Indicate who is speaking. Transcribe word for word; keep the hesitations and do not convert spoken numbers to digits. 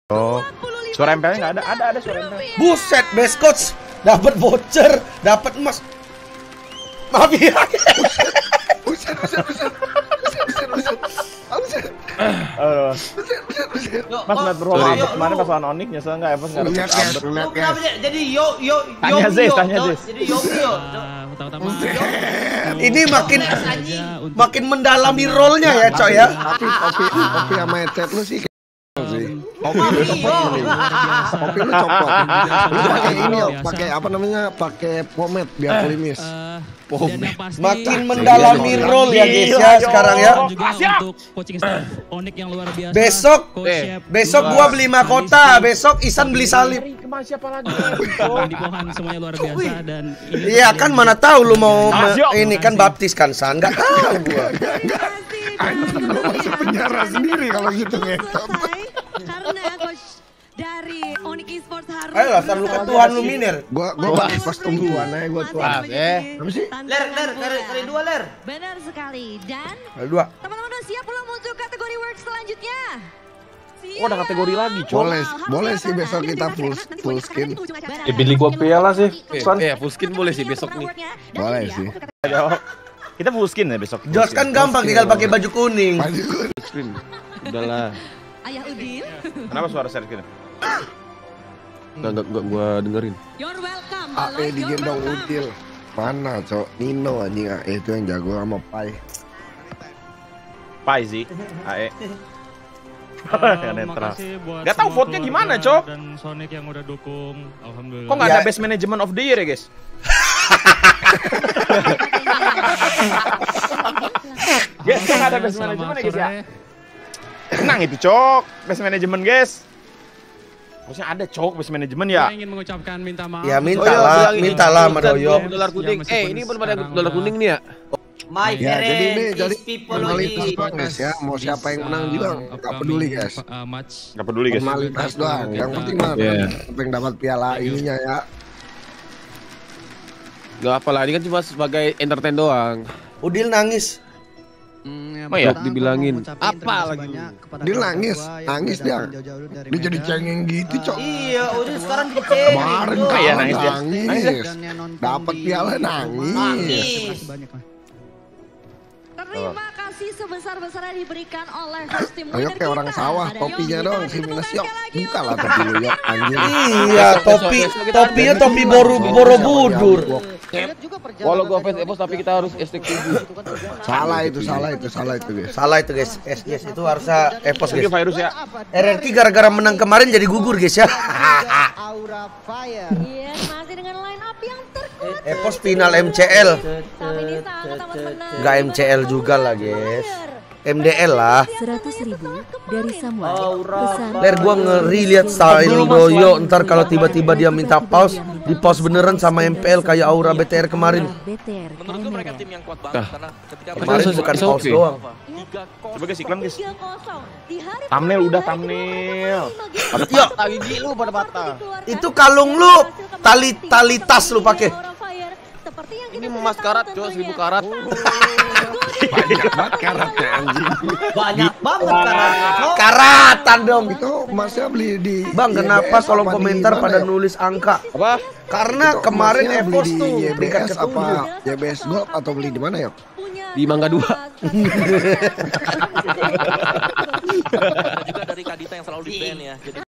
Speaker 1: Oh, suara M P L-nya nggak ada, ada ada suara M P L.
Speaker 2: Buset, best coach dapat voucher, dapat emas. Maaf ya.
Speaker 3: Buset, buset, buset. Buset, buset, buset. Buset.
Speaker 1: Oh, Mas ngeliat berapa kemarin pas lawan Onyx nyesel nggak? Evos nggak
Speaker 3: Lihat
Speaker 1: dapat
Speaker 3: guys,
Speaker 1: update.
Speaker 3: lihat guys.
Speaker 4: Kenapa dia jadi yo yo yo
Speaker 1: Tanya Zes,
Speaker 4: yo,
Speaker 1: tanya
Speaker 4: yo,
Speaker 1: Zes.
Speaker 4: jadi yo yo.
Speaker 5: Utama-utama
Speaker 2: Ini makin makin mendalami role-nya ya, Cok ya.
Speaker 3: Tapi kopi kopi sama headset lu sih. sih. Kopi lu copot ini. Kopi lu copot. Lu pakai ini ya, pakai apa namanya? Pakai pomade biar kulimis.
Speaker 2: Makin mendalami role ya guys ya sekarang ya.
Speaker 5: Juga untuk coaching staff Onyx yang luar biasa.
Speaker 2: Besok,
Speaker 5: Coach
Speaker 1: eh,
Speaker 5: Chef,
Speaker 2: besok gua beli mahkota, besok Isan beli salib.
Speaker 1: Kemana siapa lagi?
Speaker 5: di Pohan semuanya luar biasa dan ini
Speaker 2: Iya kan mana tahu lu mau me- ini kan baptis kan San, enggak tahu gua.
Speaker 3: Anjing lu masuk penjara sendiri kalau gitu ngetot.
Speaker 6: Karena coach dari Onyx Esports harus
Speaker 2: Ayo lah, San lu ketuhan lu miner.
Speaker 3: Gua gua pakai kostum tuan aja gua tuan.
Speaker 1: eh.
Speaker 3: Apa sih?
Speaker 4: Ler ler kari kari dua ler.
Speaker 6: Benar sekali. Dan
Speaker 2: Ada dua.
Speaker 6: teman-teman udah siap belum untuk kategori work selanjutnya?
Speaker 1: Oh, ada kategori lagi, Cok.
Speaker 3: Boleh boleh sih besok kita full full skin.
Speaker 1: Eh, pilih gua piala sih. San.
Speaker 7: Iya, full skin boleh sih besok nih.
Speaker 3: Boleh sih.
Speaker 1: Kita full skin ya besok.
Speaker 2: Jos kan gampang tinggal pakai baju kuning.
Speaker 7: Screen. Udahlah.
Speaker 6: Ayah Udin,
Speaker 1: Kenapa suara share skin?
Speaker 7: Enggak enggak enggak gua dengerin.
Speaker 6: you're welcome.
Speaker 3: A E digendong Udil. Mana, Cok? Nino anjing A E itu yang jago sama Pai.
Speaker 1: Pai sih. A E.
Speaker 5: Uh,
Speaker 1: netral.
Speaker 5: makasih buat
Speaker 1: Nggak tahu
Speaker 5: semua
Speaker 1: vote-nya gimana,
Speaker 5: keluarga
Speaker 1: Cok.
Speaker 5: Dan Sonic yang udah dukung. Alhamdulillah.
Speaker 1: Kok nggak
Speaker 2: Ya.
Speaker 1: ada best management of the year ya, guys? Guys, kok nggak ada best
Speaker 5: Selamat
Speaker 1: management ya, guys ya?
Speaker 5: sore.
Speaker 1: Tenang itu, Cok. Best management, guys. Harusnya ada, Cok, best management ya.
Speaker 5: Saya ingin mengucapkan minta maaf.
Speaker 2: Ya
Speaker 7: Oh,
Speaker 2: minta
Speaker 7: iya,
Speaker 2: lah,
Speaker 7: bilang ini.
Speaker 2: minta lah sama
Speaker 7: Bukan,
Speaker 2: Doyo.
Speaker 7: belum dolar kuning.
Speaker 5: Ya, meskipun
Speaker 7: Eh, ini belum ada
Speaker 5: sekarang
Speaker 7: dolar
Speaker 5: udah-
Speaker 7: kuning nih ya.
Speaker 4: My
Speaker 3: Ya, jadi
Speaker 4: friend
Speaker 3: ini jadi
Speaker 4: is people
Speaker 3: formalitas
Speaker 4: only.
Speaker 3: doang guys ya. Mau siapa yang menang juga nggak peduli guys.
Speaker 5: Uh, match.
Speaker 1: Nggak peduli, guys.
Speaker 3: Formalitas doang. Yang penting mah
Speaker 7: Iya.
Speaker 3: siapa yang dapat piala ininya ya.
Speaker 7: Enggak apa lah, ini kan cuma sebagai entertain doang.
Speaker 2: Udil nangis.
Speaker 1: Oh iya?
Speaker 7: Dibilangin. Apa lagi?
Speaker 3: Dia nangis, nangis dia. Dia jadi cengeng gitu, Cok.
Speaker 4: Iya, udah sekarang jadi cewek.
Speaker 3: Kemarin
Speaker 4: Yo.
Speaker 1: Oh iya,
Speaker 3: kalah
Speaker 1: nangis dia.
Speaker 3: nangis. Dapat piala nangis.
Speaker 4: Nangis.
Speaker 6: Terima kasih sebesar-besarnya diberikan oleh host tim
Speaker 3: Ayo
Speaker 6: winner
Speaker 3: kayak orang
Speaker 6: kita.
Speaker 3: sawah,
Speaker 6: Ada
Speaker 3: topinya
Speaker 6: Yogi.
Speaker 3: dong
Speaker 6: Kita
Speaker 3: si
Speaker 6: tepuk
Speaker 3: minus
Speaker 6: tangan
Speaker 3: yok.
Speaker 6: sekali lagi
Speaker 3: Buka lah
Speaker 6: untuk
Speaker 3: topi lu yok anjir.
Speaker 2: Iya, topi topinya topi boru Borobudur.
Speaker 7: Walau gua fans Evos tapi kita harus S T tujuh.
Speaker 3: Salah itu, salah itu, salah itu guys.
Speaker 2: Salah itu guys. S yes itu harusnya Epos
Speaker 1: Ini
Speaker 2: guys.
Speaker 1: virus ya.
Speaker 2: R R Q gara-gara menang kemarin jadi gugur guys ya.
Speaker 6: Yes, masih dengan line up yang terkuat.
Speaker 2: Epos final M C L.
Speaker 6: Tapi ini sangat amat menang.
Speaker 2: Enggak M C L juga lah guys. M D L lah.
Speaker 8: Seratus ribu dari Samuel.
Speaker 4: Aura
Speaker 8: Pesan
Speaker 2: Ler gua ngeri lihat style Doyo ntar kalau tiba-tiba dia minta pause di pause beneran sama M P L kayak Aura B T R kemarin.
Speaker 8: B T R
Speaker 9: Menurutku mereka tim yang kuat banget
Speaker 7: Nah.
Speaker 9: karena ketika
Speaker 2: Kemarin
Speaker 7: It's
Speaker 2: bukan
Speaker 7: okay.
Speaker 2: pause doang.
Speaker 1: Coba guys iklan guys.
Speaker 6: tiga kosong. Di hari
Speaker 1: Thumbnail
Speaker 6: pertama
Speaker 1: udah,
Speaker 6: dari
Speaker 1: thumbnail.
Speaker 6: kedua pasangan
Speaker 1: Pada
Speaker 2: Ya,
Speaker 7: patah gigi lu pada patah.
Speaker 6: dikeluarkan.
Speaker 2: itu kalung lu tali tali tas lu pakai.
Speaker 6: Seperti yang
Speaker 7: Ini
Speaker 6: kita
Speaker 7: emas
Speaker 6: sudah
Speaker 7: karat,
Speaker 6: tahu
Speaker 7: Cok, seribu
Speaker 6: tentunya.
Speaker 7: karat.
Speaker 3: Banyak banget karatnya anjing.
Speaker 4: banyak banget karatnya. Cok.
Speaker 2: Karatan dong.
Speaker 3: Itu emasnya beli di
Speaker 2: Bang,
Speaker 3: Y B S
Speaker 2: kenapa kolom
Speaker 3: apa di
Speaker 2: komentar
Speaker 3: mana
Speaker 2: pada
Speaker 3: ya?
Speaker 2: nulis angka?
Speaker 7: Apa?
Speaker 2: Karena
Speaker 3: Itu
Speaker 2: kemarin
Speaker 3: emasnya beli
Speaker 2: Epos
Speaker 3: di
Speaker 2: tuh
Speaker 3: Y B
Speaker 2: peringkat
Speaker 3: S
Speaker 2: ketujuh.
Speaker 3: apa Y B S Gold atau beli di mana ya?
Speaker 6: Punya
Speaker 7: Di Mangga dua.
Speaker 9: juga dari Kadita yang selalu di ban ya. Jadi